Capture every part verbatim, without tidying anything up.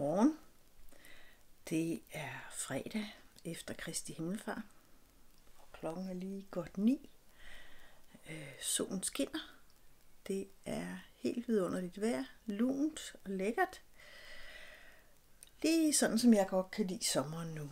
Godmorgen. Det er fredag efter Kristi Himmelfart, og klokken er lige godt ni. Øh, solen skinner. Det er helt vidunderligt vejr, lunt og lækkert. Lige sådan, som jeg godt kan lide sommeren nu.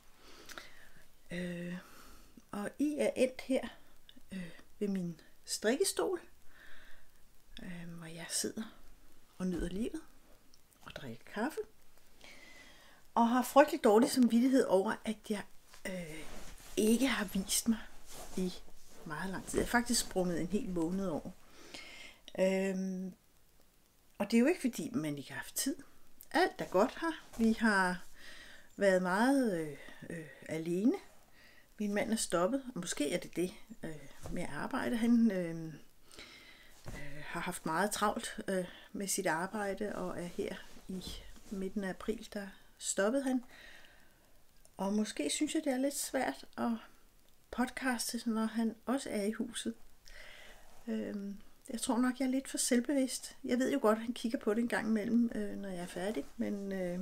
Øh, og I er endt her øh, ved min strikkestol, øh, hvor jeg sidder og nyder livet og drikker kaffe. Og har frygtelig dårlig samvittighed over, at jeg øh, ikke har vist mig i meget lang tid. Jeg har faktisk sprunget en hel måned over. Øhm, og det er jo ikke fordi, man ikke har haft tid. Alt er godt her. Vi har været meget øh, øh, alene. Min mand er stoppet, og måske er det det øh, med at arbejde. Han øh, øh, har haft meget travlt øh, med sit arbejde, og er her i midten af april, der stoppede han. Og måske synes jeg, det er lidt svært at podcaste, når han også er i huset. Øhm, jeg tror nok, jeg er lidt for selvbevidst. Jeg ved jo godt, at han kigger på det en gang imellem, øh, når jeg er færdig. Men øh,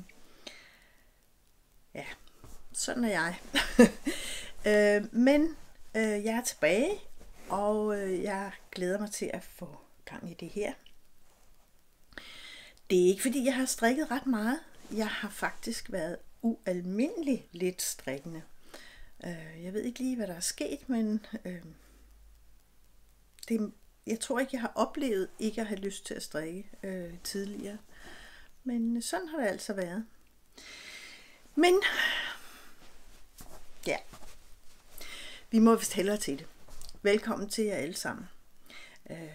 ja, sådan er jeg. øh, men øh, jeg er tilbage, og øh, jeg glæder mig til at få gang i det her. Det er ikke, fordi jeg har strikket ret meget. Jeg har faktisk været ualmindelig lidt strikkende. Jeg ved ikke lige, hvad der er sket, men øh, det, jeg tror ikke, jeg har oplevet ikke at have lyst til at strikke øh, tidligere. Men sådan har det altså været. Men ja, vi må vist hellere til det. Velkommen til jer alle sammen. Øh,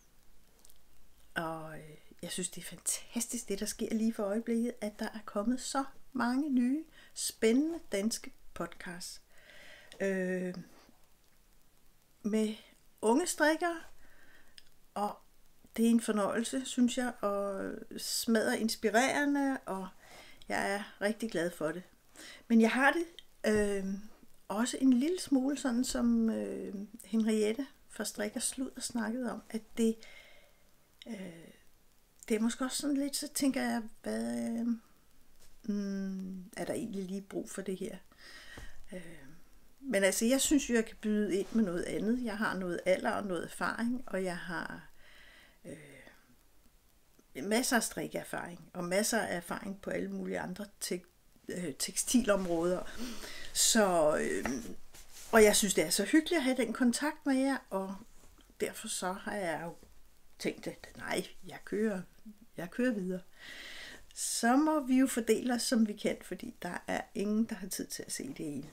og jeg synes, det er fantastisk, det der sker lige for øjeblikket, at der er kommet så mange nye, spændende danske podcasts. Øh, med unge strikkere, og det er en fornøjelse, synes jeg, og smadrer inspirerende, og jeg er rigtig glad for det. Men jeg har det øh, også en lille smule sådan, som øh, Henriette fra Strikker Slud har snakket om, at det øh, det er måske også sådan lidt, så tænker jeg, hvad øh, mm, er der egentlig lige brug for det her? Øh, men altså, jeg synes jo, jeg kan byde ind med noget andet. Jeg har noget alder og noget erfaring, og jeg har øh, masser af strikkeerfaring, og masser af erfaring på alle mulige andre te- øh, tekstilområder. Så, øh, og jeg synes, det er så hyggeligt at have den kontakt med jer, og derfor så har jeg jo tænkt, at nej, jeg kører, jeg kører videre. Så må vi jo fordele os, som vi kan, fordi der er ingen, der har tid til at se det hele.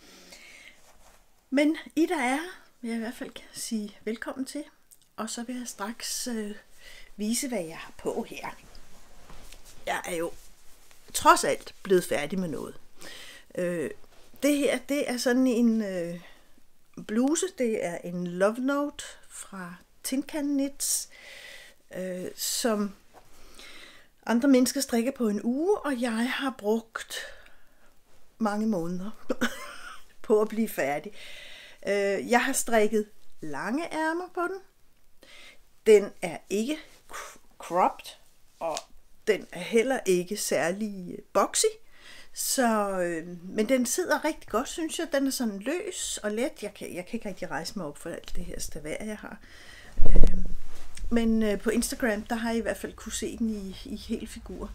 Men I der er, vil jeg i hvert fald sige velkommen til, og så vil jeg straks øh, vise, hvad jeg har på her. Jeg er jo trods alt blevet færdig med noget. Øh, det her, det er sådan en øh, bluse, det er en Love Note fra Tinkan Knits, øh, som andre mennesker strikker på en uge, og jeg har brugt mange måneder på at blive færdig. Øh, jeg har strikket lange ærmer på den. Den er ikke cropped, og den er heller ikke særlig boxy. Så, øh, men den sidder rigtig godt, synes jeg. Den er sådan løs og let. Jeg kan, jeg kan ikke rigtig rejse mig op for alt det her stavær, jeg har. Øh, men øh, på Instagram, der har jeg i hvert fald kunne se den i, i hel figur.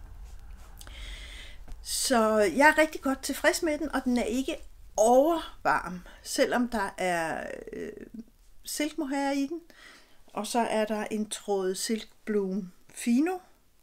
Så jeg er rigtig godt tilfreds med den, og den er ikke overvarm, selvom der er øh, silkmohair i den. Og så er der en tråd Silk Bloom Fino,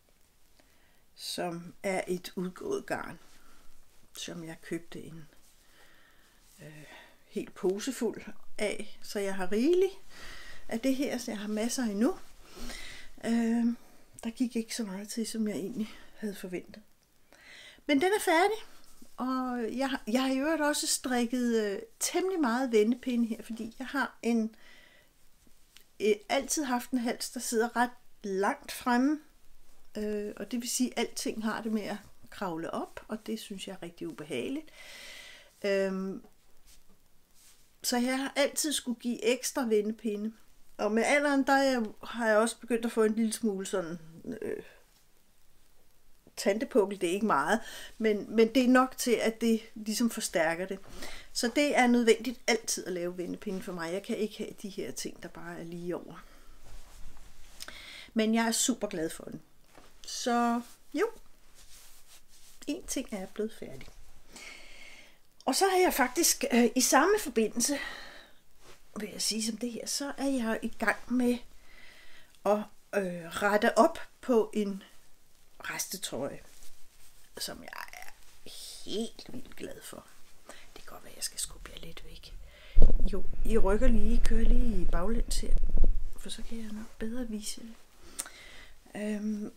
som er et udgået garn, som jeg købte en øh, helt posefuld af, så jeg har rigeligt af det her, så jeg har masser endnu. Øh, der gik ikke så meget til, som jeg egentlig havde forventet. Men den er færdig, og jeg, jeg har i øvrigt også strikket øh, temmelig meget vendepinde her, fordi jeg har en øh, altid haft en hals, der sidder ret langt fremme, øh, og det vil sige, at alting har det med at kravle op, og det synes jeg er rigtig ubehageligt. Øh, så jeg har altid skulle give ekstra vendepinde. Og med alderen, der jeg, har jeg også begyndt at få en lille smule sådan øh, tantepukkel, det er ikke meget, men, men det er nok til, at det ligesom forstærker det. Så det er nødvendigt altid at lave vendepinde for mig. Jeg kan ikke have de her ting, der bare er lige over. Men jeg er super glad for den. Så jo, en ting er blevet færdig. Og så har jeg faktisk øh, i samme forbindelse, vil jeg sige som det her, så er jeg i gang med at øh, rette op på en restetrøje, som jeg er helt vildt glad for. Det kan godt være, at jeg skal skubbe jer lidt væk. Jo, I rykker lige, I kører lige i baglæns her, for så kan jeg nok bedre vise det. Øhm,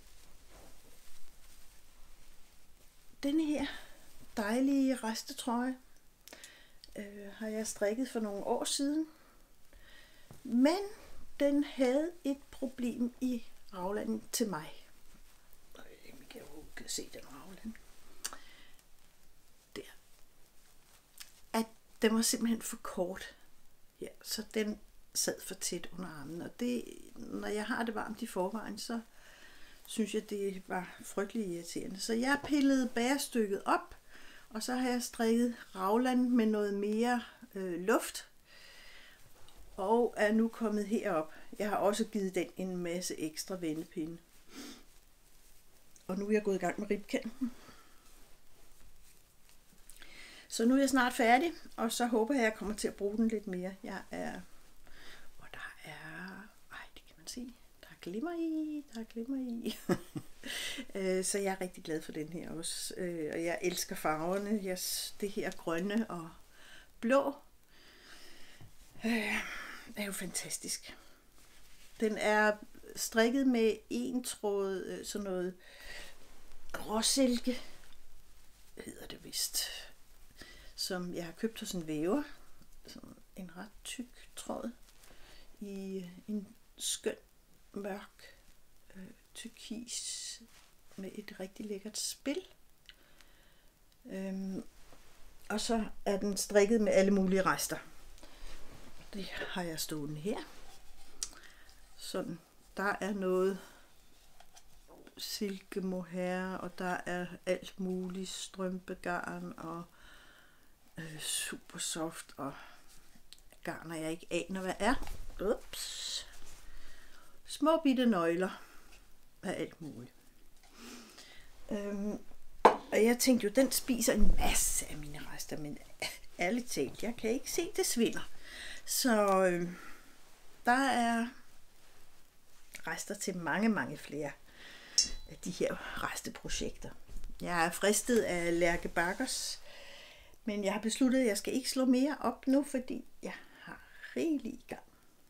denne her dejlige restetrøje øh, har jeg strikket for nogle år siden, men den havde et problem i raglanden til mig. Jeg kan jo kan se den ragland. Der. At den var simpelthen for kort. Ja, så den sad for tæt under armen, og det, når jeg har det varmt i forvejen, så synes jeg, det var frygtelig irriterende. Så jeg pillede bærestykket op, og så har jeg strikket raglan med noget mere øh, luft, og er nu kommet herop. Jeg har også givet den en masse ekstra vendepinde. Og nu er jeg gået i gang med ribkanten. Så nu er jeg snart færdig, og så håber jeg, at jeg kommer til at bruge den lidt mere. Jeg er, og der er, ej, det kan man se, der er glimmer i, der er glimmer i. Så jeg er rigtig glad for den her også, og jeg elsker farverne. Jeg, det her grønne og blå er jo fantastisk. Den er strikket med en tråd, sådan noget gråsilke, hedder det vist, som jeg har købt hos en væver. Sådan en ret tyk tråd i en skøn, mørk, øh, turkis med et rigtig lækkert spil. Øhm, og så er den strikket med alle mulige rester. Det har jeg stående her. Sådan, der er noget silke mohair, og der er alt muligt strømpegarn og øh, super soft og garner, jeg ikke aner hvad er. Ups. Små bitte nøgler af alt muligt. Øhm, og jeg tænkte jo, den spiser en masse af mine rester, men ærligt talt, jeg kan ikke se, det svinder. Så øh, der er rester til mange, mange flere af de her resteprojekter. Jeg er fristet af Lærke Bakkers, men jeg har besluttet, at jeg skal ikke slå mere op nu, fordi jeg har rigeligt i gang.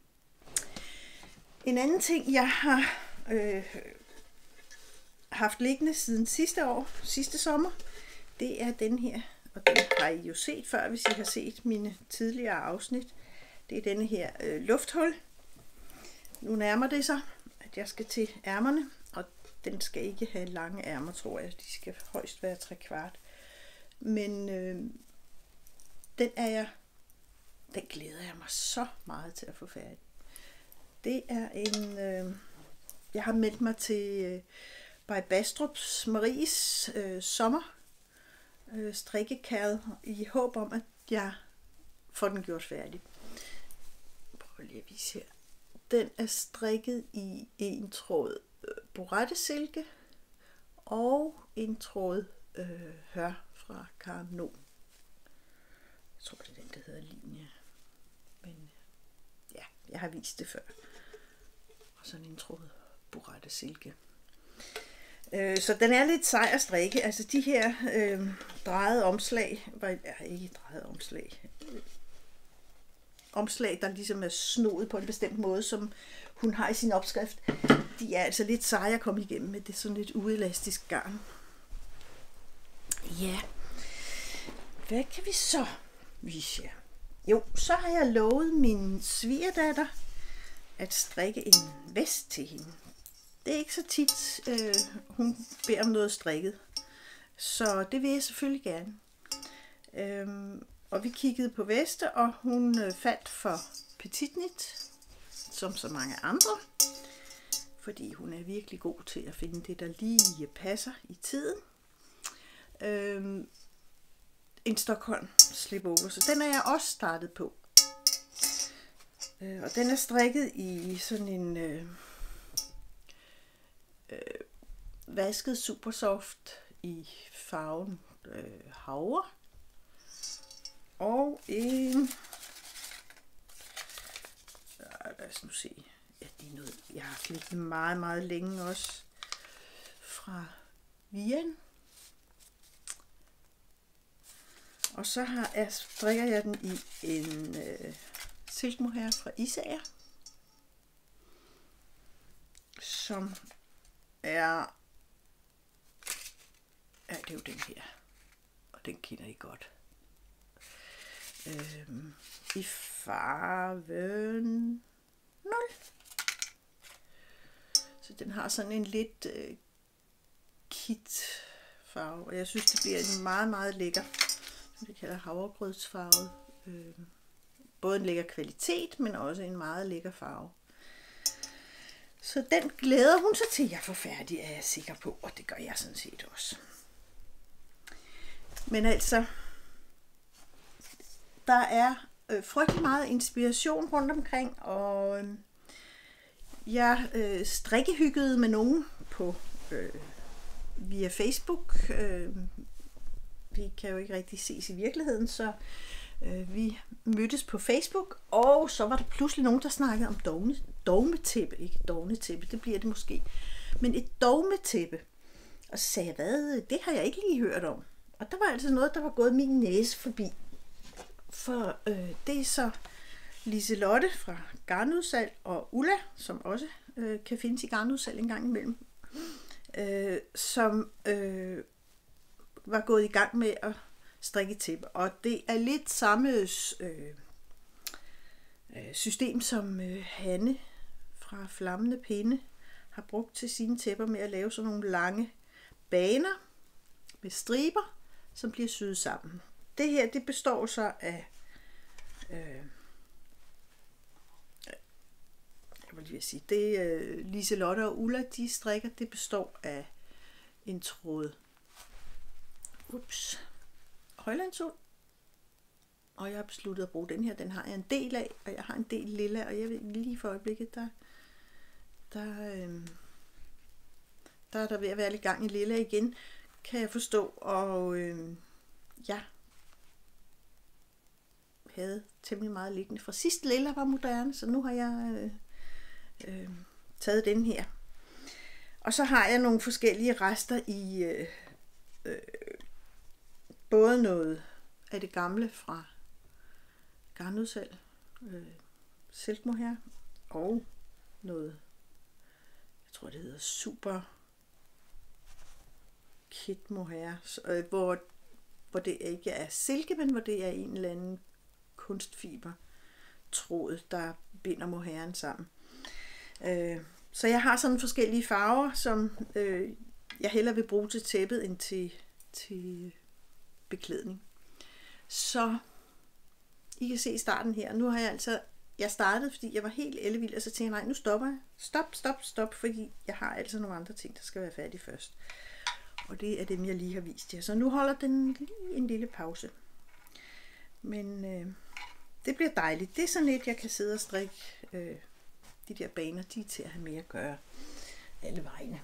En anden ting, jeg har øh, haft liggende siden sidste år, sidste sommer, det er den her, og den har I jo set før, hvis I har set mine tidligere afsnit. Det er denne her øh, lufthul. Nu nærmer det sig, at jeg skal til ærmerne, og den skal ikke have lange ærmer, tror jeg. De skal højst være tre kvart. Men øh, den er jeg, den glæder jeg mig så meget til at få færdig. Det er en, øh, jeg har meldt mig til øh, By Bastrups Maries øh, sommer øh, strikkekæde i håb om, at jeg får den gjort færdig. Prøv lige at vise her. Den er strikket i en tråd øh, borettesilke og en tråd øh, hør fra Carno. Jeg tror, det er den, der hedder linje. Men ja, jeg har vist det før. Og sådan en tråd borettesilke. Øh, så den er lidt sej at strikke. Altså de her øh, drejede omslag, var ja, ikke drejede omslag. Omslag, der ligesom er snoet på en bestemt måde, som hun har i sin opskrift, de er altså lidt seje at komme igennem med. Det er sådan lidt uelastisk garn. Ja, hvad kan vi så vise jer? Jo, så har jeg lovet min svigerdatter at strikke en vest til hende. Det er ikke så tit, øh, hun beder om noget strikket, så det vil jeg selvfølgelig gerne. Øhm, Og vi kiggede på veste, og hun faldt for Petitnit, som så mange andre. fordi hun er virkelig god til at finde det, der lige passer i tiden. Øhm, en Stockholm slipover, så den er jeg også startet på. Øh, og den er strikket i sådan en øh, øh, vasket Supersoft i farven øh, havre. Og en, ja, lad os nu se, ja, det er noget, jeg har haft lidt meget, meget længe også, fra Vian. Og så har jeg, strikker jeg den i en øh, silkmohair fra Isager, som er, ja, det er jo den her, og den kender I godt. Øhm, i farven nul. Så den har sådan en lidt øh, kit farve, og jeg synes det bliver en meget meget lækker, som det kalder havregrødsfarve. Øhm, både en lækker kvalitet, men også en meget lækker farve. Så den glæder hun sig til, at jeg får færdig, er jeg sikker på, og det gør jeg sådan set også. Men altså, der er øh, frygtelig meget inspiration rundt omkring, og øh, jeg øh, strikkehyggede med nogen på øh, via Facebook. Øh, vi kan jo ikke rigtig ses i virkeligheden, så øh, vi mødtes på Facebook, og så var der pludselig nogen, der snakkede om dogne, dogmetæppe, ikke dogmetæppe, det bliver det måske, men et dogmetæppe. Og så sagde jeg, hvad, det har jeg ikke lige hørt om. Og der var altså noget, der var gået min næse forbi. For øh, det er så Liselotte fra Garnudsalg og Ulla, som også øh, kan findes i Garnudsalg en gang imellem, øh, som øh, var gået i gang med at strikke tæppe. Og det er lidt samme øh, system, som øh, Hanne fra Flammende Pinde har brugt til sine tæpper, med at lave sådan nogle lange baner med striber, som bliver syet sammen. Det her, det består så af øh, jeg vil lige sige, det øh, Liselotte og Ulla, de strikker, det består af en tråd ups, højlandsuld, og jeg har besluttet at bruge den her. Den har jeg en del af, og jeg har en del lilla, og jeg ved lige for øjeblikket, der der, øh, der er der ved at være lidt gang i lilla igen, kan jeg forstå, og øh, ja, havde temmelig meget liggende fra sidst lilla var moderne, så nu har jeg øh, øh, taget den her. Og så har jeg nogle forskellige rester i øh, øh, både noget af det gamle fra Garnudsalg, øh, silkmohair, og noget, jeg tror det hedder Super Kit mohair, øh, hvor, hvor det ikke er silke, men hvor det er en eller anden kunstfiber tråd, der binder mohairen sammen. Øh, så jeg har sådan forskellige farver, som øh, jeg hellere vil bruge til tæppet end til, til beklædning. Så I kan se i starten her. Nu har jeg altså, jeg startede, fordi jeg var helt ellevild, og så tænkte jeg, nej, nu stopper jeg. Stop, stop, stop, fordi jeg har altså nogle andre ting, der skal være færdige først. Og det er dem, jeg lige har vist jer. Så nu holder den lige en lille pause. Men øh, det bliver dejligt. Det er sådan lidt, jeg kan sidde og strikke. Øh, de der baner, de er til at have mere at gøre alle vegne.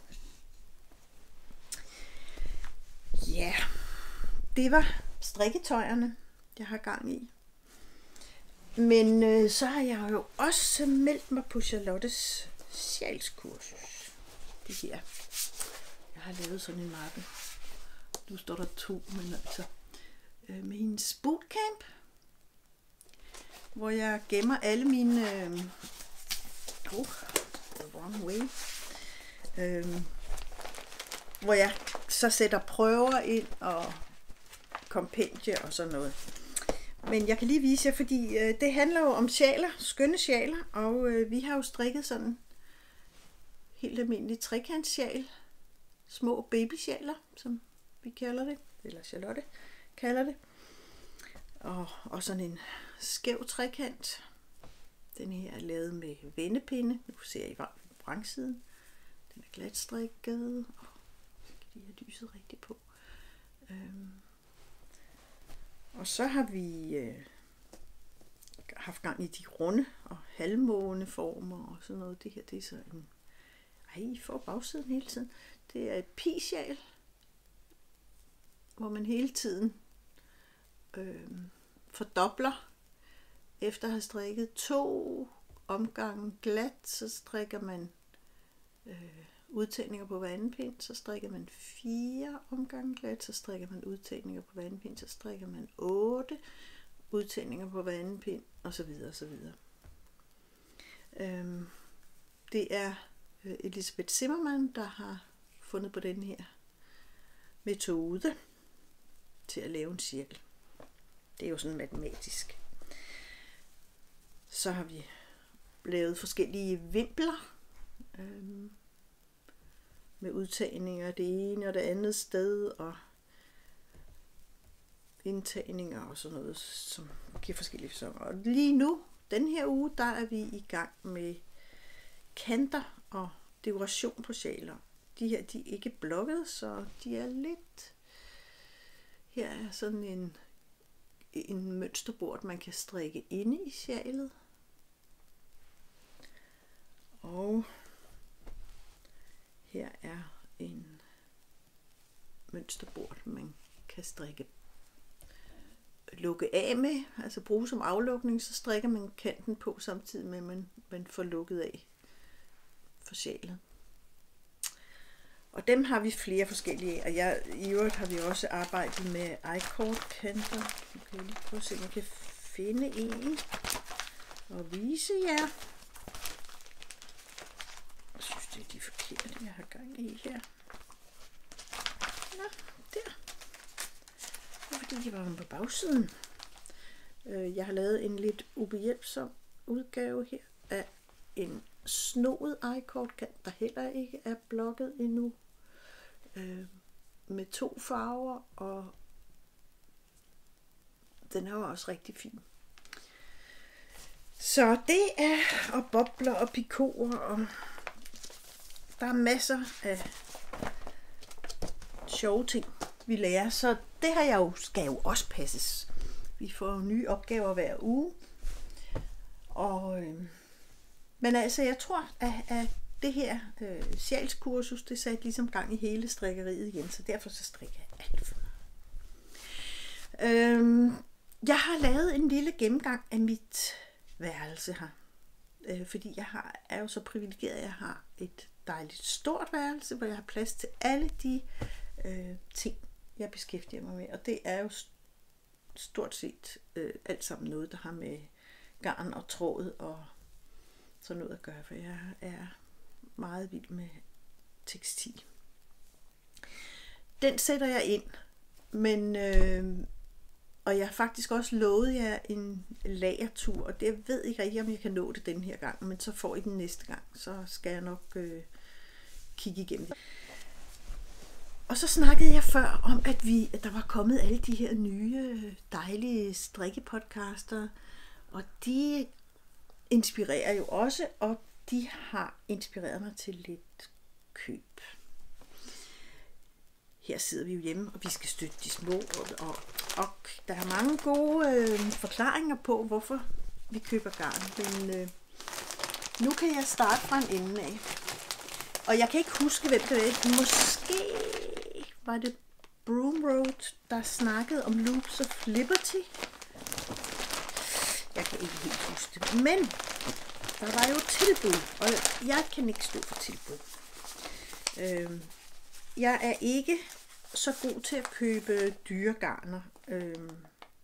Ja, yeah. Det var strikketøjerne, jeg har gang i. Men øh, så har jeg jo også meldt mig på Charlottes sjalskursus. Det her. Jeg har lavet sådan en mappe. Nu står der to, men altså øh, med hendes bootcamp, hvor jeg gemmer alle mine øh, oh, the wrong way. Øh, hvor jeg så sætter prøver ind og kompendie og sådan noget. Men jeg kan lige vise jer, fordi øh, det handler jo om sjaler, skønne sjaler, og øh, vi har jo strikket sådan helt almindelig trekantsjal, små babysjaler, som vi kalder det, eller Charlotte kalder det, og, og sådan en skæv trekant. Den her er lavet med vendepinde, nu ser I vrangsiden, Den er glatstrikket. Oh, skal lige have lyset rigtigt på. Øhm. Og så har vi øh, haft gang i de runde og halvmåneformer og sådan noget. Det her, det er så en... Ej, I får bagsiden hele tiden. Det er et pisjal, hvor man hele tiden øh, fordobler. Efter at have strikket to omgange glat, så strikker man øh, udtagninger på hver anden pind, så strikker man fire omgange glat, så strikker man udtagninger på hver anden pind, så strikker man otte udtagninger på hver anden pind, og så videre, og så videre. Øhm, det er øh, Elisabeth Zimmermann, der har fundet på den her metode til at lave en cirkel. Det er jo sådan matematisk. Så har vi lavet forskellige vimpler øhm, med udtagninger det ene og det andet sted og indtagninger og sådan noget, som giver forskellige fasoner. Og lige nu, den her uge, der er vi i gang med kanter og dekoration på sjaler. De her, de er ikke blokket, så de er lidt... Her er sådan en, en mønsterbord, man kan strikke inde i sjalet. Og her er en mønsterbord, man kan strikke lukke af med, altså bruge som aflukning, så strikker man kanten på samtidig med, at man, man får lukket af for sjalet. Og dem har vi flere forskellige, og jeg, i øvrigt har vi også arbejdet med I-cord kanter. Nu kan jeg lige prøve at se, om jeg kan finde en og vise jer. Jeg synes, det er de forkerte, jeg har gang i her. Nå, der. Det er fordi, de var på bagsiden. Jeg har lavet en lidt ubehjælpsom udgave her af en snoet I-cord kant, der heller ikke er blokket endnu. Med to farver, og den er jo også rigtig fin. Så det er og bobler og pikoer, og der er masser af sjove ting, vi lærer. Så det her jo, skal jo også passes. Vi får nye opgaver hver uge. Og, øh, men altså, jeg tror, at, at det her øh, sjalskursus, det satte ligesom gang i hele strikkeriet igen, så derfor så strikker jeg alt for meget. Øh, jeg har lavet en lille gennemgang af mit værelse her. Øh, fordi jeg har, er jo så privilegeret, at jeg har et dejligt stort værelse, hvor jeg har plads til alle de øh, ting, jeg beskæftiger mig med. Og det er jo stort set øh, alt sammen noget, der har med garn og tråd og sådan noget at gøre, for jeg er meget vild med tekstil. Den sætter jeg ind, men øh, og jeg har faktisk også lovet jer en lagertur, og det ved jeg ikke rigtig, om jeg kan nå det den her gang, men så får I den næste gang, så skal jeg nok øh, kigge igennem det. Og så snakkede jeg før om, at, vi, at der var kommet alle de her nye, dejlige strikkepodcaster, og de inspirerer jo også, og de har inspireret mig til lidt køb. Her sidder vi jo hjemme, og vi skal støtte de små, og, og, og der er mange gode øh, forklaringer på, hvorfor vi køber garn. Men øh, nu kan jeg starte fra en ende af. Og jeg kan ikke huske, hvem det var. Måske var det Broom Road, der snakkede om Loops of Liberty. Jeg kan ikke helt huske det. Men der var jo tilbud, og jeg kan ikke stå for tilbud. Øh, Jeg er ikke så god til at købe dyre garner. Øhm,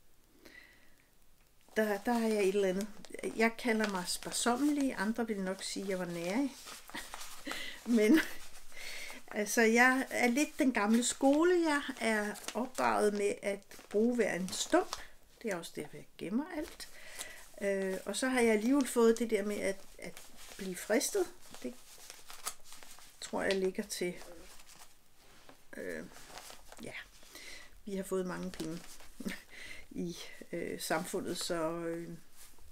der, der er jeg et eller andet. Jeg kalder mig sparsommelig. Andre vil nok sige, at jeg var nærig. Men altså, jeg er lidt den gamle skole. Jeg er opdraget med at bruge hver en stump. Det er også derfor, jeg gemmer alt. Øh, og så har jeg alligevel fået det der med at, at blive fristet. Det tror jeg ligger til... Øh, ja, vi har fået mange penge i øh, samfundet, så øh,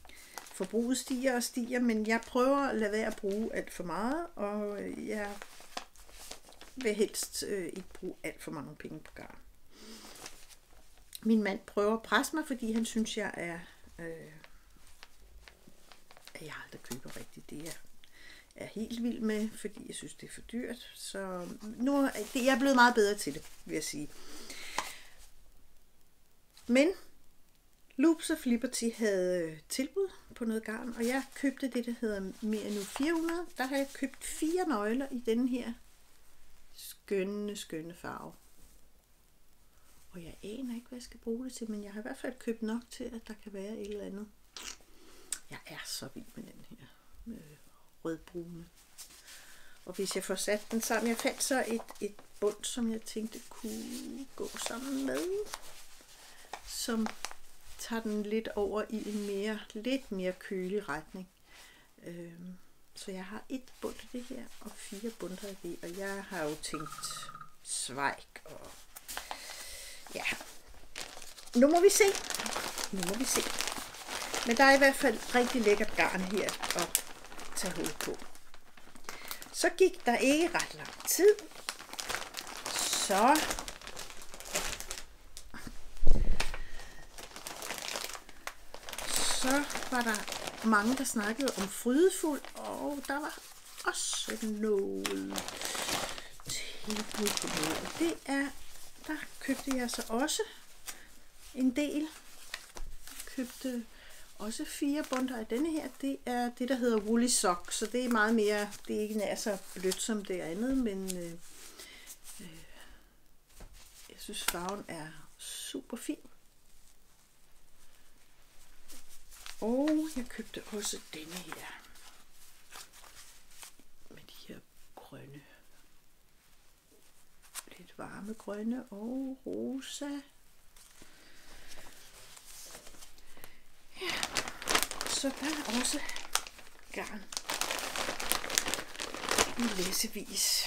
forbruget stiger og stiger, men jeg prøver at lade være at bruge alt for meget, og jeg vil helst øh, ikke bruge alt for mange penge på garn. Min mand prøver at presse mig, fordi han synes, jeg er... Øh, at jeg aldrig køber rigtigt. Det er, er helt vild med, fordi jeg synes, det er for dyrt. Så nu er jeg blevet meget bedre til det, vil jeg sige. Men Loops of Liberty havde tilbud på noget garn, og jeg købte det, der hedder Merino fire hundrede. Der har jeg købt fire nøgler i denne her skønne, skønne farve. Og jeg aner ikke, hvad jeg skal bruge det til, men jeg har i hvert fald købt nok til, at der kan være et eller andet. Jeg er så vild med den her med rødbrune. Og hvis jeg får sat den sammen, jeg fandt så et, et bund, som jeg tænkte kunne gå sammen med, som tager den lidt over i en mere, lidt mere kølig retning. Øhm, så jeg har et bund af det her, og fire bunder af det, og jeg har jo tænkt Zweig, og ja, nu må vi se, nu må vi se. Men der er i hvert fald rigtig lækkert garn her at tage hul på. Så gik der ikke ret lang tid, så så var der mange, der snakkede om frydefuld, og der var også noget tilbud på noget. Det er, der købte jeg så også en del. Jeg købte også fire bundter af denne her. Det er det, der hedder Woolly Sock, så det er meget mere, det er ikke nær så blødt som det andet, men øh, øh, jeg synes farven er super fin. Og jeg købte også denne her med de her grønne, lidt varme grønne og rosa. Ja, så der er også garn i læssevis.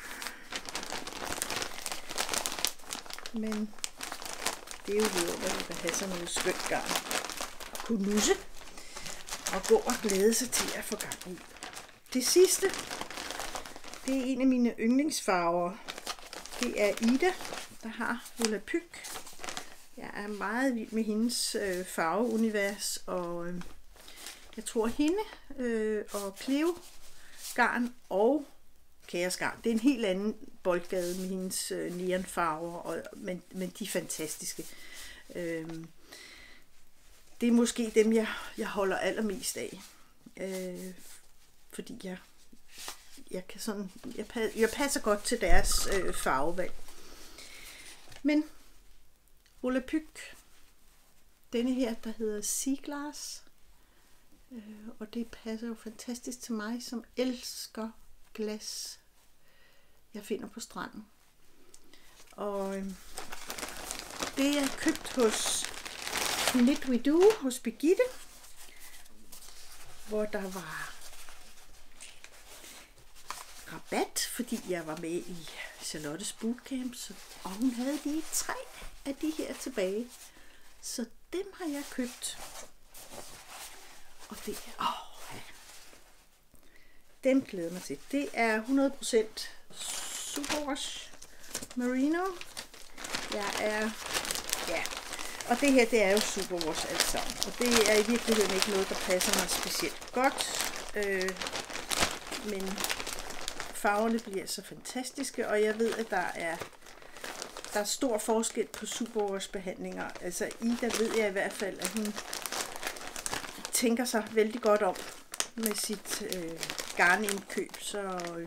Men det er jo vidunderligt at have sådan noget skønt garn og kunne nusse og gå og glæde sig til at få gang i. Det sidste, det er en af mine yndlingsfarver. Det er Ida, der har Volapyk. Jeg er meget vild med hendes øh, farveunivers, og øh, jeg tror hende øh, og Cleo garn og Kaos garn. Det er en helt anden boldgade med hendes øh, neonfarver, og, men, men de er fantastiske. Øh, det er måske dem, jeg, jeg holder allermest af, øh, fordi jeg, jeg, kan sådan, jeg, jeg passer godt til deres øh, farvevalg. Men Volapyk, denne her, der hedder Sea Glass, øh, og det passer jo fantastisk til mig, som elsker glas, jeg finder på stranden. Og øh, det er købt hos Knit We Do, hos Birgitte, hvor der var rabat, fordi jeg var med i Charlottes Bootcamp, så, og hun havde lige tre af de her tilbage. Så dem har jeg købt. Og det er, åh, ja. Dem glæder mig til. Det er hundrede procent Superwash Merino. Jeg er, ja, og det her, det er jo Superwash alt sammen. Og det er i virkeligheden ikke noget, der passer mig specielt godt. Øh, men farverne bliver så fantastiske, og jeg ved, at der er Der er stor forskel på Superwash behandlinger. Altså Ida ved jeg i hvert fald, at hun tænker sig vældig godt om med sit øh, garnindkøb. Så øh,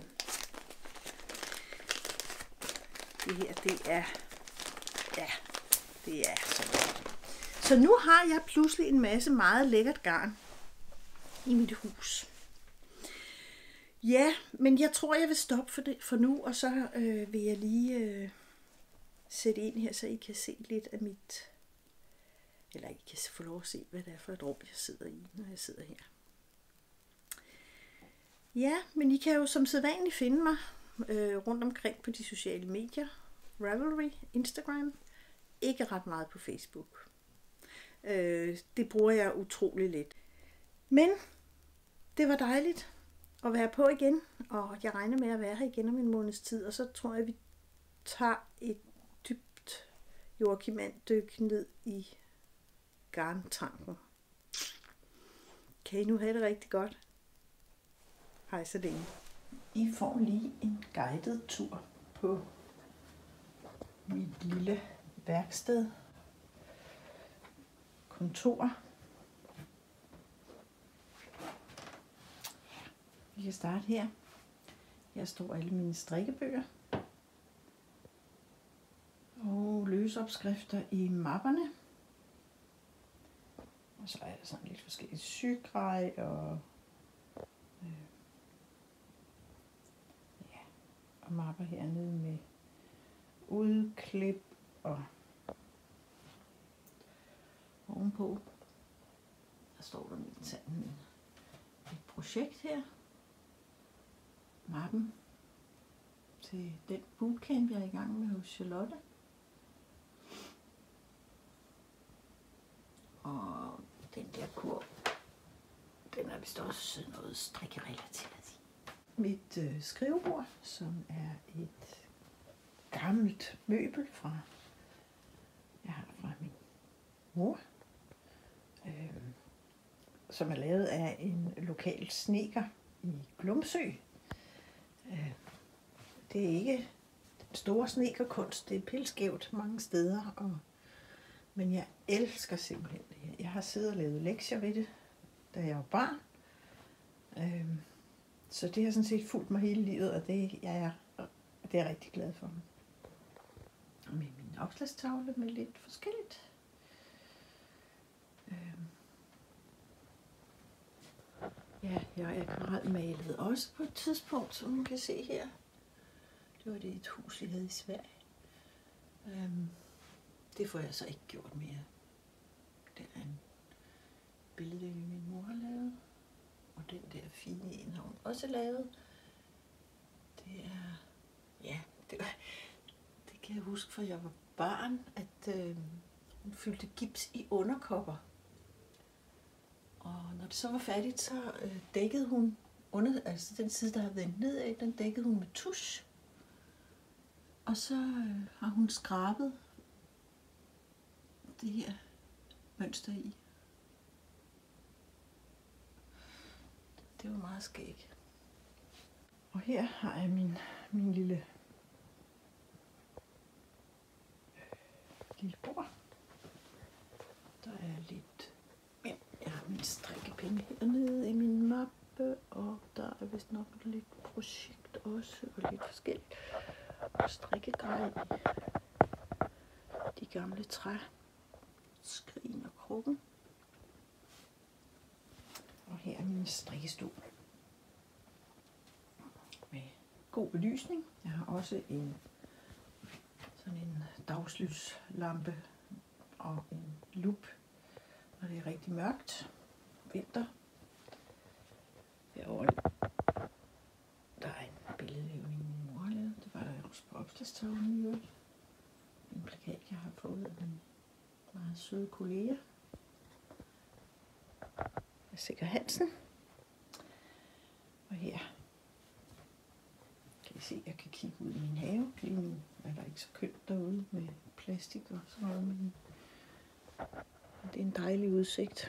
det her, det er, ja, det er så godt. Så nu har jeg pludselig en masse meget lækkert garn i mit hus. Ja, men jeg tror, jeg vil stoppe for det for nu, og så øh, vil jeg lige øh, sætte ind her, så I kan se lidt af mit, eller I kan få lov at se, hvad det er for et rum, jeg sidder i, når jeg sidder her. Ja, men I kan jo som sædvanligt finde mig øh, rundt omkring på de sociale medier. Ravelry, Instagram, ikke ret meget på Facebook. Øh, det bruger jeg utrolig lidt. Men det var dejligt at være på igen, og jeg regner med at være her igen om en måneds tid, og så tror jeg, at vi tager et dybt Joachim And-dyk ned i garntanken. Kan I nu have det rigtig godt? Hej så længe. I får lige en guided tur på mit lille værksted, kontor. Vi kan starte her. Her står alle mine strikkebøger og løsopskrifter i mapperne. Og så er der sådan lidt forskellige sygrej og, øh, ja, og mapper hernede med udklip og ovenpå. Der står der lidt sådan et projekt her. Mappen til den bootcamp, jeg er i gang med hos Charlotte. Og den der kur, den er vist også noget strikkerelateret i. Mit øh, skrivebord, som er et gammelt møbel fra, jeg har fra min mor, øh, som er lavet af en lokal snedker i Glumsø. Øh, det er ikke den store snedkerkunst, det er pilskævt mange steder, og men jeg elsker simpelthen det her. Jeg har siddet og lavet lektier ved det, da jeg var barn. Øhm, så det har sådan set fulgt mig hele livet, og det, jeg er, det er jeg rigtig glad for. Og med min opslagstavle med lidt forskelligt. Øhm. Ja, jeg er akvarelmalet også på et tidspunkt, som man kan se her. Det var det et hus, jeg havde i Sverige. Øhm. Det får jeg så ikke gjort mere. Det er en billede, min mor har lavet. Og den der fine en har hun også lavet. Det er, ja, det, var, det kan jeg huske, for jeg var barn, at øh, hun fyldte gips i underkopper. Og når det så var færdigt, så øh, dækkede hun, under, altså den side, der har vendt nedad, den dækkede hun med tusch. Og så øh, har hun skrabet det her mønster i. Det var meget skægt. Og her har jeg min, min lille, lille bord. Der er lidt, ja, jeg har min strikkepinde hernede i min mappe, og der er vist nok lidt projekt også, og lidt forskelligt. Og strikkegrej i de gamle træ. Skrin og krukken. Og her er min strikkestol med god belysning. Jeg har også en sådan en dagslyslampe og en lup, når det er rigtig mørkt. Vinter. Herovre der er en billedvævning, min mor har lavet. Det var der også på opslagstavlen i øvrigt. En plakat, jeg har fået af min meget søde kollega. Sikker Hansen. Og her kan I se, at jeg kan kigge ud i min have. Lige nu er der ikke så kønt derude med plastik og sådan noget, men det er en dejlig udsigt.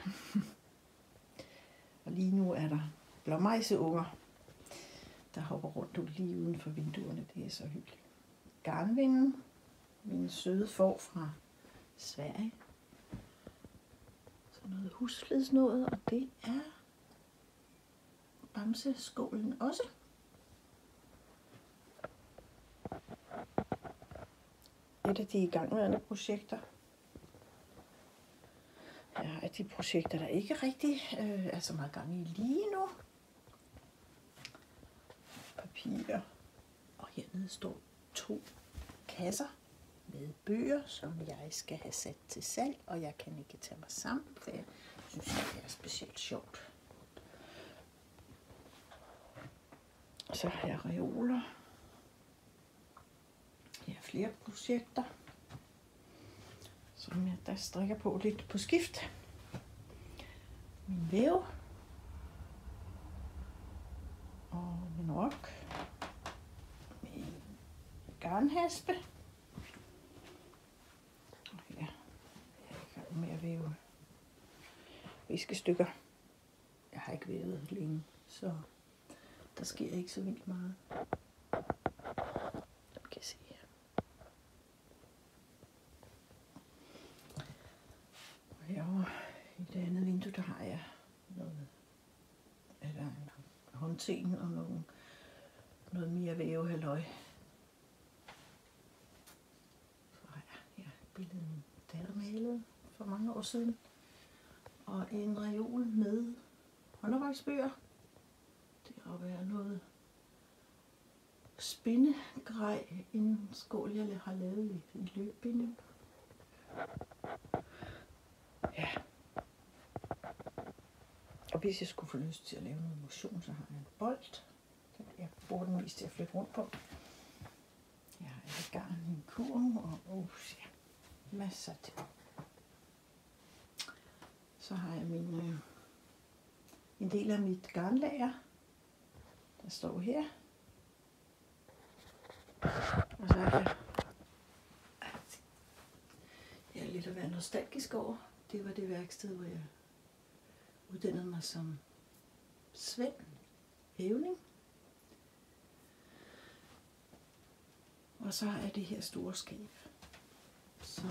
Og lige nu er der blåmejseunger, der hopper rundt lige uden for vinduerne. Det er så hyggeligt. Garnvinden, min søde får fra Sverige. Så noget husflidsnåde, og det er bamseskålen også. Et af de igangværende projekter. Ja, af de projekter, der ikke rigtig øh, er så meget gang i lige nu. Papir. Og hernede står to kasser med bøger, som jeg skal have sat til salg, og jeg kan ikke tage mig sammen, for jeg synes, det er specielt sjovt. Så har jeg reoler. Her er flere projekter, som jeg der strikker på lidt på skift. Min væv. og min rok, min garnhaspe. Og her er jeg i gang med at væve viskestykker. Jeg har ikke vævet længe, så der sker ikke så vildt meget. Jeg kan se her. Og herovre i det andet vindue, der har jeg noget, eller en håndten og nogle, noget mere vævehalløj. Så har jeg her et billede, min datter malede for mange år siden. Og en reol med håndarbejdsbøger. Det har været noget spindegrej, en skål, jeg har lavet i, i løbebinde. Ja. Og hvis jeg skulle få lyst til at lave noget motion, så har jeg en bold. Jeg bruger den mest til at flytte rundt på. Jeg har et garn i en kurv, og uh, ja, masser til. Så har jeg min, øh, en del af mit garnlager, der står her. Og så er jeg, jeg er lidt at være nostalgisk over. Det var det værksted, hvor jeg uddannede mig som svend hævning. Og så har jeg det her store skab, som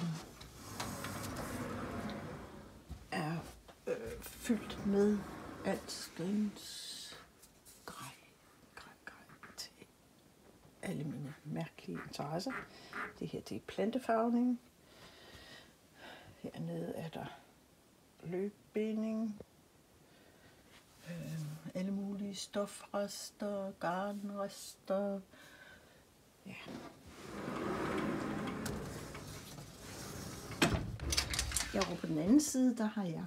er øh, fyldt med alskens grej, grej, grej til alle mine mærkelige interesser. Det her, det er plantefarvning. Hernede er der løbbinding, øh, alle mulige stofrester, garnrester. Ja. Jeg over på den anden side, der har jeg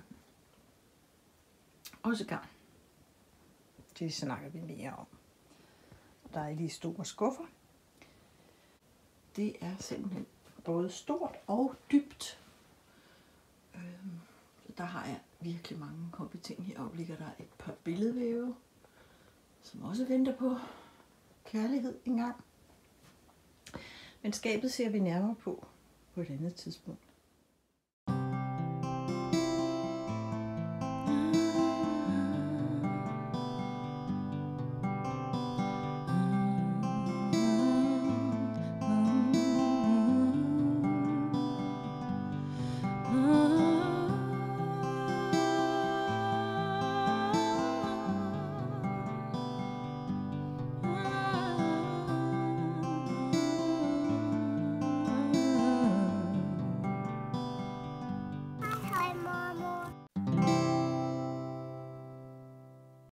også garn. Det snakker vi mere om. Der er lige store skuffer. Det er simpelthen både stort og dybt. Øhm, så der har jeg virkelig mange hobbyting. Heroppe ligger der et par billedvæve, som også venter på kærlighed engang. Men skabet ser vi nærmere på på et andet tidspunkt.